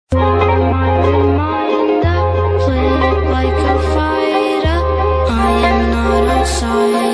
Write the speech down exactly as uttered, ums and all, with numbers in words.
My reminder, play it like a fighter. I am not outside.